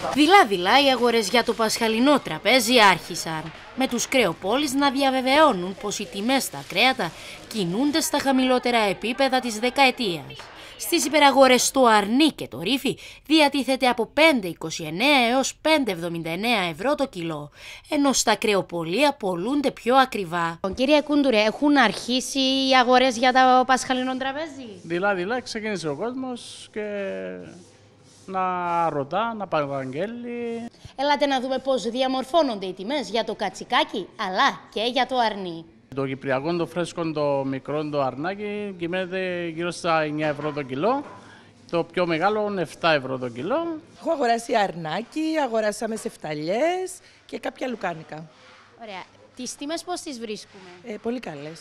Δειλά-δειλά οι αγορές για το πασχαλινό τραπέζι άρχισαν, με τους κρεοπόλεις να διαβεβαιώνουν πως οι τιμές στα κρέατα κινούνται στα χαμηλότερα επίπεδα της δεκαετίας. Στις υπεραγορές στο Αρνί και το Ρήφι διατίθεται από 5,29 έως 5,79 ευρώ το κιλό, ενώ στα κρεοπολία πολλούνται πιο ακριβά. Κύριε Κούντουρε, έχουν αρχίσει οι αγορές για το πασχαλινό τραπέζι? Δειλά-δειλά ξεκίνησε ο κόσμος και να ρωτά, να παραγγέλει. Έλατε να δούμε πώς διαμορφώνονται οι τιμές για το κατσικάκι αλλά και για το αρνί. Το κυπριακό, το φρέσκο, το μικρό, το αρνάκι κυμαίνεται γύρω στα 9 ευρώ το κιλό. Το πιο μεγάλο 7 ευρώ το κιλό. Έχω αγοράσει αρνάκι, αγοράσαμε σεφταλιές και κάποια λουκάνικα. Ωραία. Τις τιμές πώς τις βρίσκουμε? Πολύ καλές.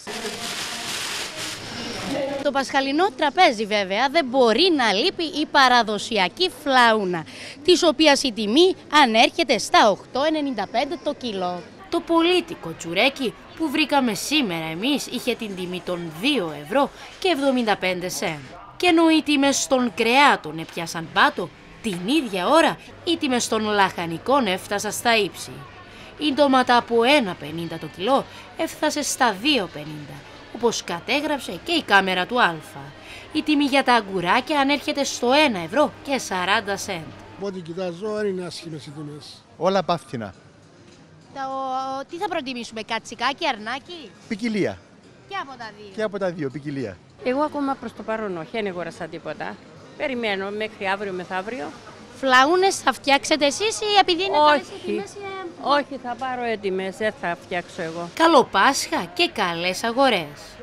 Το πασχαλινό τραπέζι βέβαια δεν μπορεί να λείπει η παραδοσιακή φλαούνα, της οποίας η τιμή ανέρχεται στα 8,95 το κιλό. Το πολίτικο τσουρέκι που βρήκαμε σήμερα εμείς είχε την τιμή των 2 ευρώ και 75 σέντ. Και ενώ οι τιμές των κρεάτων έπιασαν πάτο, την ίδια ώρα οι τιμές των λαχανικών έφτασαν στα ύψη. Η ντόματα από 1,50 το κιλό έφτασε στα 2,50. Όπως κατέγραψε και η κάμερα του Αλφα. Η τιμή για τα αγκουράκια ανέρχεται στο 1 ευρώ και 40 σέντ. Ό,τι κοιτάζω δεν είναι άσχημες οι τιμές. Όλα παύτινα. Τι θα προτιμήσουμε, κατσικάκι, αρνάκι? Ποικιλία. Και από τα δύο. Και από τα δύο, ποικιλία. Εγώ ακόμα προς το παρόν όχι, δεν αγόρασα τίποτα. Περιμένω μέχρι αύριο μεθαύριο. Φλαούνες θα φτιάξετε εσείς ή επειδή είναι καλές οι τιμές? Όχι, θα πάρω έτοιμες, δεν θα φτιάξω εγώ. Καλό Πάσχα και καλές αγορές!